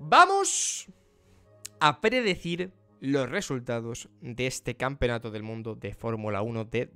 Vamos a predecir los resultados de este campeonato del mundo de Fórmula 1 de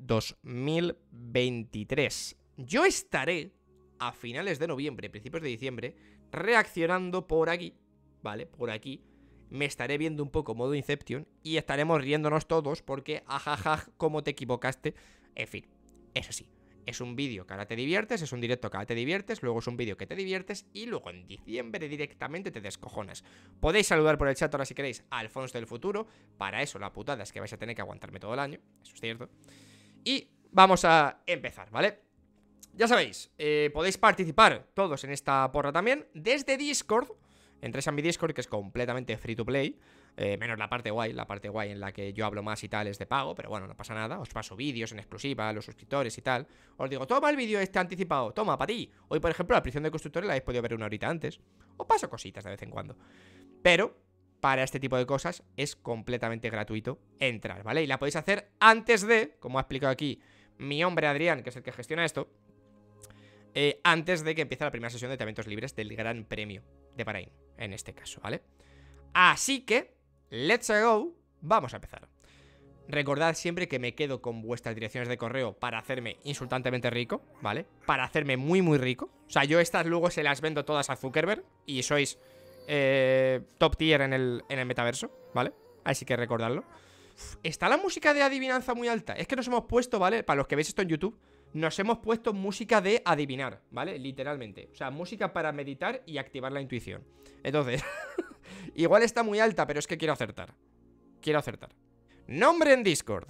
2023. Yo estaré a finales de noviembre, principios de diciembre, reaccionando por aquí, ¿vale? Por aquí. Me estaré viendo un poco modo Inception y estaremos riéndonos todos porque, ajaja, cómo te equivocaste. En fin, eso sí, es un vídeo que ahora te diviertes, es un directo que ahora te diviertes, luego es un vídeo que te diviertes y luego en diciembre directamente te descojonas. Podéis saludar por el chat ahora si queréis a Alfonso del futuro. Para eso la putada es que vais a tener que aguantarme todo el año, eso es cierto. Y vamos a empezar, ¿vale? Ya sabéis, podéis participar todos en esta porra también desde Discord. Entréis a mi Discord, que es completamente free to play, menos la parte guay en la que yo hablo más y tal es de pago, pero bueno, no pasa nada. Os paso vídeos en exclusiva a los suscriptores y tal. Os digo, toma el vídeo este anticipado, toma, para ti. Hoy, por ejemplo, la prisión de constructores la habéis podido ver una horita antes. Os paso cositas de vez en cuando. Pero para este tipo de cosas es completamente gratuito entrar, ¿vale? Y la podéis hacer antes de, como ha explicado aquí mi hombre Adrián, que es el que gestiona esto, antes de que empiece la primera sesión de talentos libres del Gran Premio de Bahrein, en este caso, ¿vale? Así que, let's go, vamos a empezar. Recordad siempre que me quedo con vuestras direcciones de correo para hacerme insultantemente rico, ¿vale? Para hacerme muy muy rico. O sea, yo estas luego se las vendo todas a Zuckerberg y sois top tier en el metaverso, ¿vale? Así que recordadlo. Está la música de adivinanza muy alta. Es que nos hemos puesto, ¿vale? Para los que veis esto en YouTube, nos hemos puesto música de adivinar, ¿vale? Literalmente. O sea, música para meditar y activar la intuición. Entonces, igual está muy alta, pero es que quiero acertar. Quiero acertar. Nombre en Discord.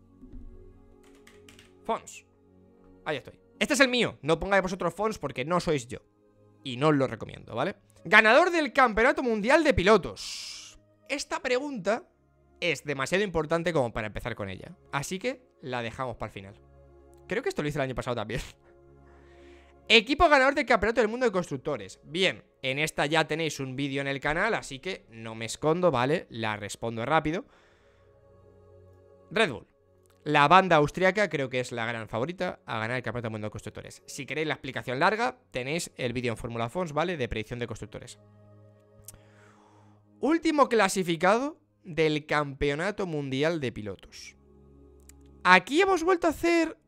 Fons. Ahí estoy. Este es el mío. No pongáis vosotros Fons porque no sois yo. Y no os lo recomiendo, ¿vale? Ganador del Campeonato Mundial de Pilotos. Esta pregunta es demasiado importante como para empezar con ella. Así que la dejamos para el final. Creo que esto lo hice el año pasado también. Equipo ganador del Campeonato del Mundo de Constructores. Bien, en esta ya tenéis un vídeo en el canal, así que no me escondo, ¿vale? La respondo rápido. Red Bull. La banda austríaca creo que es la gran favorita a ganar el Campeonato del Mundo de Constructores. Si queréis la explicación larga, tenéis el vídeo en Fórmula Fons, ¿vale? De predicción de constructores. Último clasificado del Campeonato Mundial de Pilotos. Aquí hemos vuelto a hacer...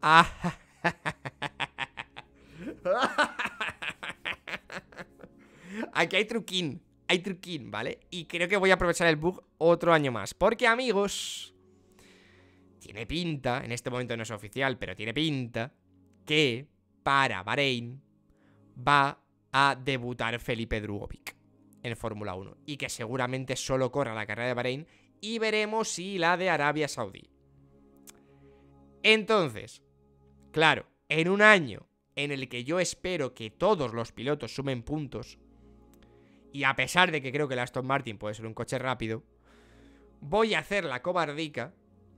Aquí hay truquín, ¿vale? Y creo que voy a aprovechar el bug otro año más. Porque, amigos, tiene pinta, en este momento no es oficial, pero tiene pinta que para Bahrein va a debutar Felipe Drugovich en Fórmula 1. Y que seguramente solo corra la carrera de Bahrein y veremos si la de Arabia Saudí. Entonces, claro, en un año en el que yo espero que todos los pilotos sumen puntos, y a pesar de que creo que el Aston Martin puede ser un coche rápido, voy a hacer la cobardica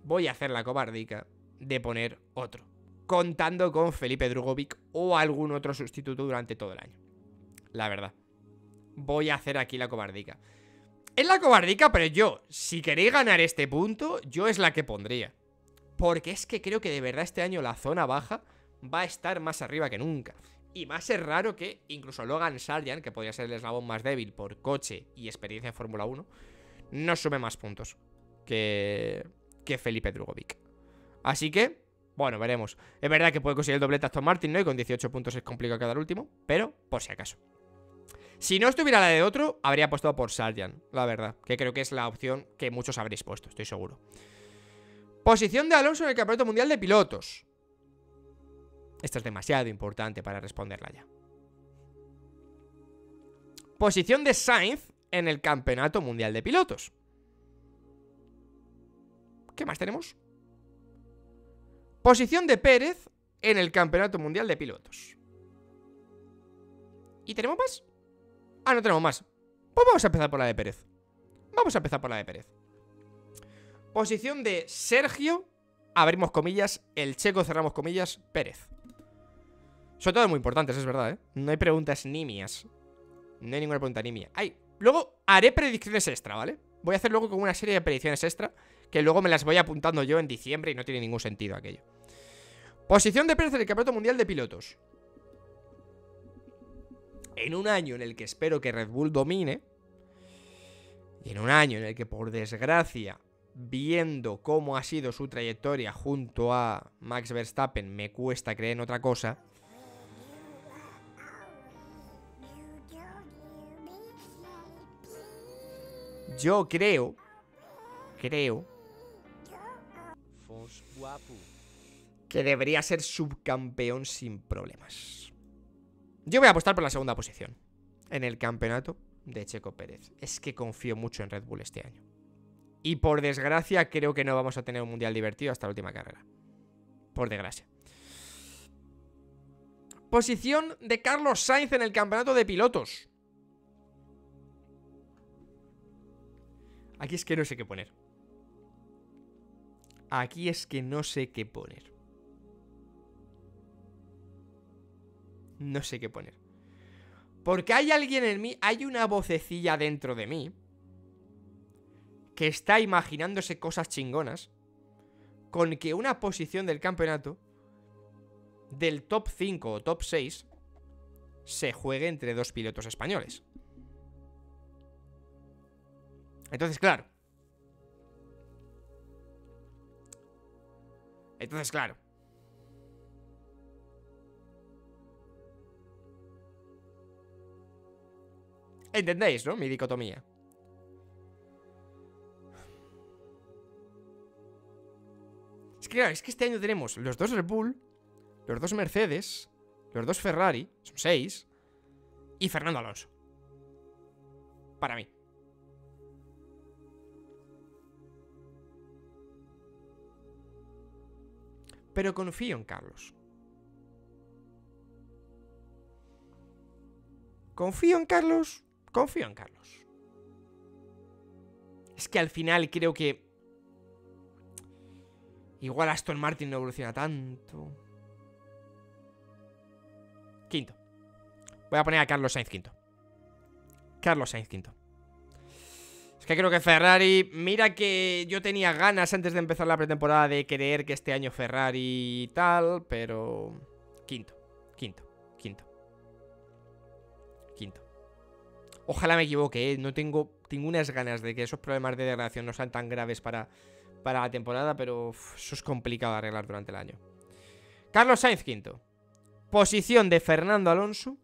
de poner otro, contando con Felipe Drugovich o algún otro sustituto durante todo el año. La verdad, voy a hacer aquí la cobardica. Es la cobardica, pero yo, si queréis ganar este punto, yo es la que pondría. Porque es que creo que de verdad este año la zona baja va a estar más arriba que nunca. Y va a ser raro que incluso Logan Sargent, que podría ser el eslabón más débil por coche y experiencia en Fórmula 1, no sume más puntos que Felipe Drugovich. Así que, bueno, veremos. Es verdad que puede conseguir el doblete Aston Martin, ¿no? Y con 18 puntos es complicado quedar último, pero por si acaso. Si no estuviera la de otro, habría apostado por Sargent, la verdad. Que creo que es la opción que muchos habréis puesto, estoy seguro. Posición de Alonso en el Campeonato Mundial de Pilotos. Esto es demasiado importante para responderla ya. Posición de Sainz en el Campeonato Mundial de Pilotos. ¿Qué más tenemos? Posición de Pérez en el Campeonato Mundial de Pilotos. ¿Y tenemos más? Ah, no tenemos más. Pues vamos a empezar por la de Pérez. Posición de Sergio, abrimos comillas, el checo, cerramos comillas, Pérez. Son todas muy importantes, es verdad, ¿eh? No hay preguntas nimias. No hay ninguna pregunta nimia. Luego haré predicciones extra, ¿vale? Voy a hacer luego como una serie de predicciones extra que luego me las voy apuntando yo en diciembre y no tiene ningún sentido aquello. Posición de Pérez en el Campeonato Mundial de Pilotos. En un año en el que espero que Red Bull domine, Y en un año en el que, por desgracia, viendo cómo ha sido su trayectoria junto a Max Verstappen, me cuesta creer en otra cosa. Yo creo que debería ser subcampeón sin problemas. Yo voy a apostar por la segunda posición en el campeonato de Checo Pérez. Es que confío mucho en Red Bull este año. Y por desgracia creo que no vamos a tener un mundial divertido hasta la última carrera. Por desgracia. Posición de Carlos Sainz en el campeonato de pilotos. Aquí es que no sé qué poner. Aquí es que no sé qué poner. No sé qué poner. Porque hay alguien en mí, hay una vocecilla dentro de mí que está imaginándose cosas chingonas con que una posición del campeonato del top 5 o top 6 se juegue entre dos pilotos españoles. Entonces, claro. ¿Entendéis, no? Mi dicotomía. Es que, claro, es que este año tenemos los dos Red Bull, los dos Mercedes, los dos Ferrari, son 6, y Fernando Alonso. Para mí. Pero confío en Carlos. ¿Confío en Carlos? Confío en Carlos. Es que al final creo que igual Aston Martin no evoluciona tanto. Quinto. Voy a poner a Carlos Sainz quinto. Carlos Sainz quinto. Es que creo que Ferrari... Mira que yo tenía ganas antes de empezar la pretemporada de creer que este año Ferrari y tal, pero... Quinto. Ojalá me equivoque, ¿eh? No tengo unas ganas de que esos problemas de degradación no sean tan graves para la temporada, pero eso es complicado de arreglar durante el año. Carlos Sainz quinto. Posición de Fernando Alonso.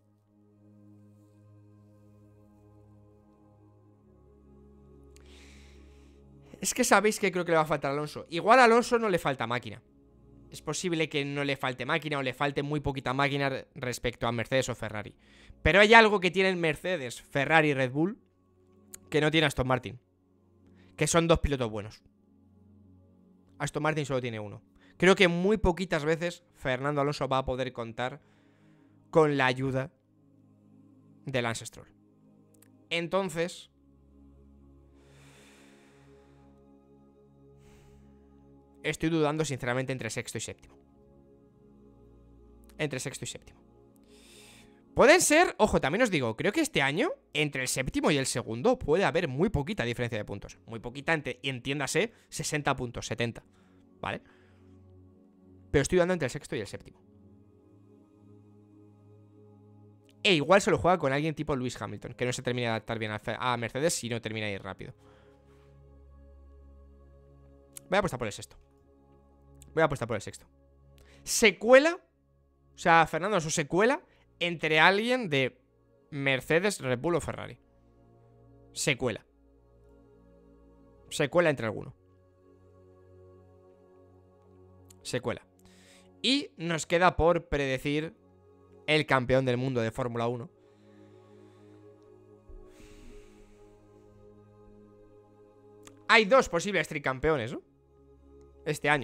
Es que sabéis que creo que le va a faltar a Alonso. Igual a Alonso no le falta máquina. Es posible que no le falte máquina o le falte muy poquita máquina respecto a Mercedes o Ferrari. Pero hay algo que tienen Mercedes, Ferrari y Red Bull que no tiene Aston Martin. Que son dos pilotos buenos. Aston Martin solo tiene uno. Creo que muy poquitas veces Fernando Alonso va a poder contar con la ayuda de Lance Stroll. Entonces... estoy dudando sinceramente entre sexto y séptimo. Pueden ser, ojo, también os digo, creo que este año, entre el séptimo y el segundo, puede haber muy poquita diferencia de puntos. Muy poquita, entiéndase, 60 puntos, 70, ¿vale? Pero estoy dudando entre el sexto y el séptimo. E igual se lo juega con alguien tipo Lewis Hamilton, que no se termina de adaptar bien a Mercedes si no termina de ir rápido. Voy a apostar por el sexto. Se cuela, o sea, Fernando Alonso se cuela entre alguien de Mercedes, Red Bull o Ferrari. Se cuela entre alguno. Y nos queda por predecir el campeón del mundo de Fórmula 1. Hay dos posibles tricampeones, ¿no? Este año.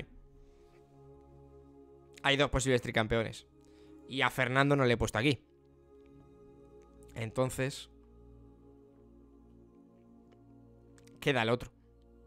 Hay dos posibles tricampeones. Y a Fernando no le he puesto aquí. Entonces... queda el otro.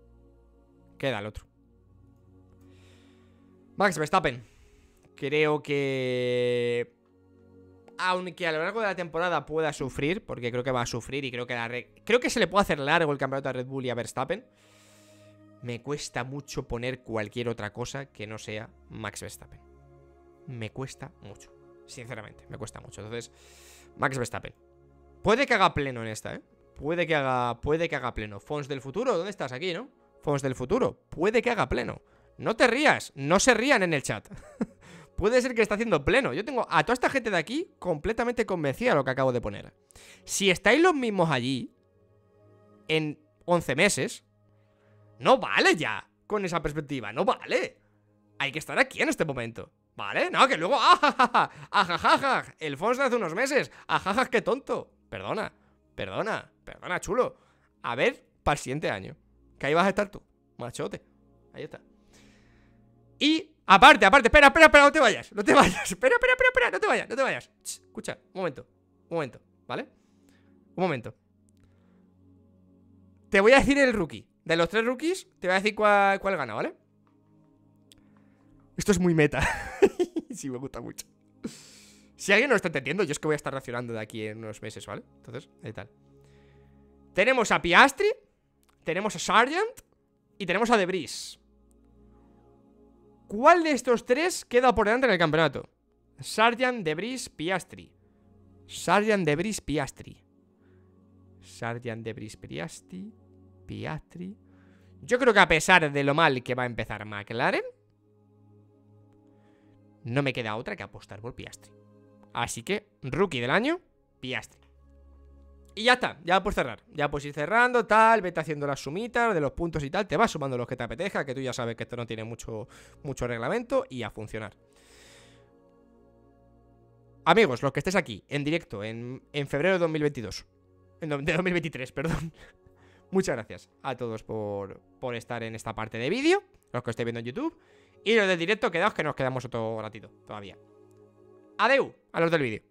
Max Verstappen. Creo que... aunque a lo largo de la temporada pueda sufrir, porque creo que va a sufrir y creo que se le puede hacer largo el campeonato a Red Bull y a Verstappen, me cuesta mucho poner cualquier otra cosa que no sea Max Verstappen. Me cuesta mucho. Sinceramente, me cuesta mucho. Entonces, Max Verstappen. Puede que haga pleno en esta, ¿eh? Puede que haga pleno. Fons del futuro, ¿dónde estás? Aquí, ¿no? Fons del futuro, puede que haga pleno. No te rías, no se rían en el chat. Puede ser que está haciendo pleno. Yo tengo a toda esta gente de aquí completamente convencida de lo que acabo de poner. Si estáis los mismos allí en 11 meses, no vale ya con esa perspectiva, no vale. Hay que estar aquí en este momento, ¿vale? No, que luego, ajajaja, el Fons de hace unos meses, ajaja, qué tonto. Perdona, chulo. A ver, para el siguiente año, que ahí vas a estar tú, machote. Ahí está. Y, aparte, espera, no te vayas, espera, no te vayas. Escucha, un momento, ¿vale? Un momento. Te voy a decir el rookie. De los 3 rookies, te voy a decir cuál gana, ¿vale? Esto es muy meta. Sí, me gusta mucho. Si alguien no lo está entendiendo, yo es que voy a estar reaccionando de aquí en unos meses, ¿vale? Entonces, ahí tal. Tenemos a Piastri, tenemos a Sargent y tenemos a Debris. ¿Cuál de estos 3 queda por delante en el campeonato? Sargent, Debris, Piastri. Sargent, Debris, Piastri. Sargent, Debris, Piastri. Yo creo que a pesar de lo mal que va a empezar McLaren, no me queda otra que apostar por Piastri. Así que, rookie del año, Piastri. Y ya está, ya puedes cerrar. Ya puedes ir cerrando, tal, vete haciendo las sumitas de los puntos y tal. Te vas sumando los que te apetezca, que tú ya sabes que esto no tiene mucho reglamento. Y a funcionar. Amigos, los que estés aquí, en directo, en febrero de 2022. De 2023, perdón. Muchas gracias a todos por estar en esta parte de vídeo. Los que estéis viendo en YouTube. Y los del directo, quedaos que nos quedamos otro ratito todavía. Adeu a los del vídeo.